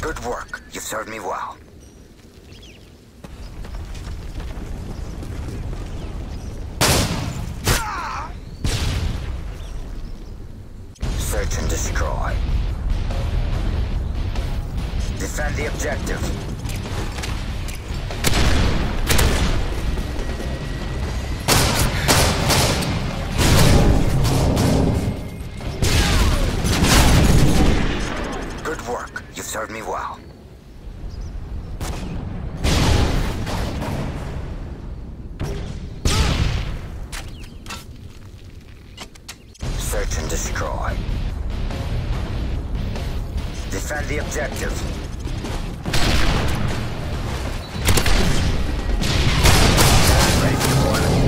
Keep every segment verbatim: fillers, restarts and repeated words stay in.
Good work. You've served me well. Search and destroy. Defend the objective. Good work. You've served me well. Search and destroy. Defend the objective. Ready for deployment.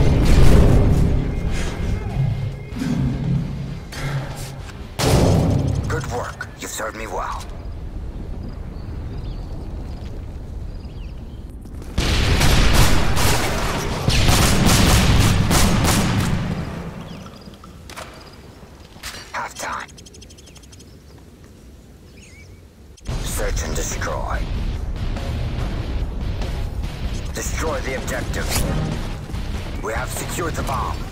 Good work. You've served me well. Half time. Search and destroy. Destroy the objective. We have secured the bomb.